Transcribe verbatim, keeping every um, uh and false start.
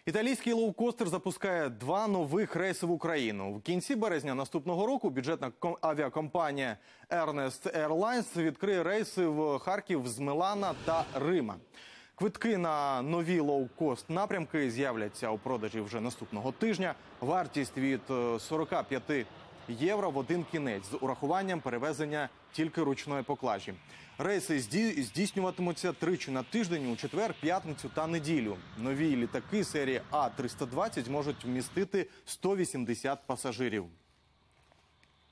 Італійський лоукостер запускає два нових рейси в Україну. В кінці березня наступного року бюджетна авіакомпанія Ernest Airlines відкриє рейси в Харків з Мілана та Рима. Квитки на нові лоукост напрямки з'являться у продажі вже наступного тижня. Вартість від сорока п'яти євро в один кінець з урахуванням перевезення тільки ручної поклажі. Рейси здійснюватимуться тричі на тиждень у четвер, п'ятницю та неділю. Нові літаки серії А триста двадцять можуть вмістити сто вісімдесят пасажирів.